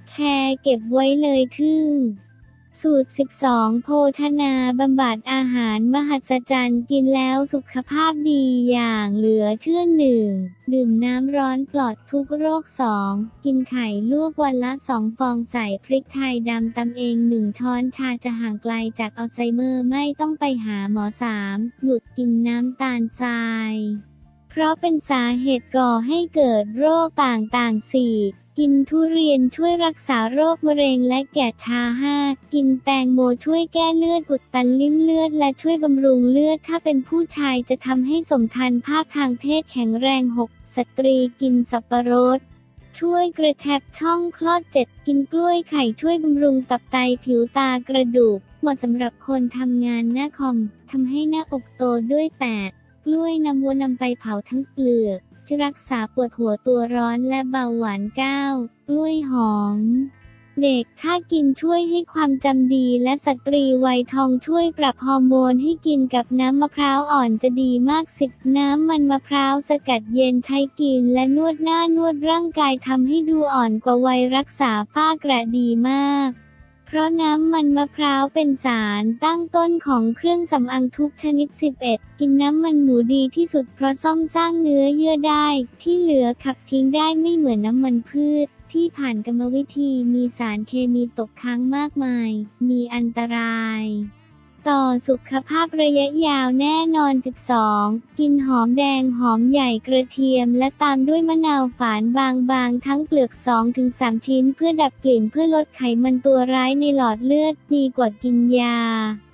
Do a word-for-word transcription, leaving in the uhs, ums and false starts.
แชร์เก็บไว้เลยทึ่งสูตร สิบสอง โภชนาบำบัดอาหารมหัศจรรย์กินแล้วสุขภาพดีอย่างเหลือเชื่อหนึ่งดื่มน้ำร้อนปลอดทุกโรค สอง กินไข่ลวกวันละ สอง ฟองใส่พริกไทยดำตำเอง หนึ่ง ช้อนชาจะห่างไกลจากอัลไซเมอร์ไม่ต้องไปหาหมอ สาม หยุดกินน้ำตาลทรายเพราะเป็นสาเหตุก่อให้เกิดโรคต่างๆ สี่ กินทุเรียนช่วยรักษาโรคมะเร็งและแก่ชรา ห้า กินแตงโมช่วยแก้เลือดอุดตันลิ่มเลือดและช่วยบำรุงเลือดถ้าเป็นผู้ชายจะทำให้สมพันธภาพทางเพศแข็งแรง หก สตรีกินสับปะรดช่วยกระชับช่องคลอด เจ็ด กินกล้วยไข่ช่วยบำรุงตับไตผิวตากระดูกเหมาะสำหรับคนทำงานหน้าคอมทำให้หน้าอกโตด้วย แปด กล้วยนำวัวนำไปเผาทั้งเปลือกช่วยรักษาปวดหัวตัวร้อนและเบาหวาน เก้า กล้วยหอมเด็กถ้ากินช่วยให้ความจำดีและสตรีวัยทองช่วยปรับฮอร์โมนให้กินกับน้ำมะพร้าวอ่อนจะดีมาก สิบ น้ำมันมะพร้าวสกัดเย็นใช้กินและนวดหน้านวดร่างกายทำให้ดูอ่อนกว่าวัยรักษาฝ้ากระดีมากเพราะน้ำมันมะพร้าวเป็นสารตั้งต้นของเครื่องสำอางทุกชนิด สิบเอ็ด กินน้ำมันหมูดีที่สุดเพราะซ่อมสร้างเนื้อเยื่อได้ที่เหลือขับทิ้งได้ไม่เหมือนน้ำมันพืชที่ผ่านกรรมวิธีมีสารเคมีตกค้างมากมายมีอันตรายต่อสุขภาพระยะยาวแน่นอน สิบสอง กินหอมแดงหอมใหญ่กระเทียมและตามด้วยมะนาวฝานบางๆทั้งเปลือก สองถึงสาม ชิ้นเพื่อดับกลิ่นเพื่อลดไขมันตัวร้ายในหลอดเลือดดีกว่ากินยา